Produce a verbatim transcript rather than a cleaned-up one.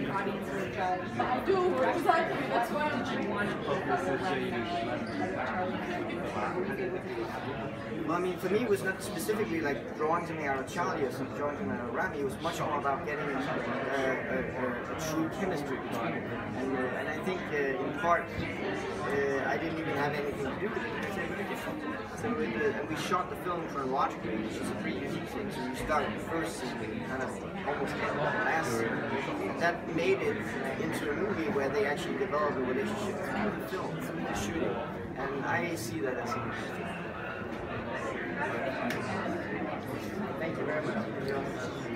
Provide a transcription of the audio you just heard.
the audience will judge. I do, exactly, that's why I'm Well, I mean, for me, it was not specifically like drawing something out of Charlie or something, drawing something out of Rami. It was much more about getting uh, a, a, a true chemistry between them. And, uh, and I think, uh, in part, uh, I didn't even have anything to do with it because they were different. So it, uh, and we shot the film chronologically, which is a pretty unique thing. So we started the first scene and kind of almost ended the last scene. That made it into a movie where they actually developed a relationship through the film, through the shooting. And I see that as a good thing. Thank you very much.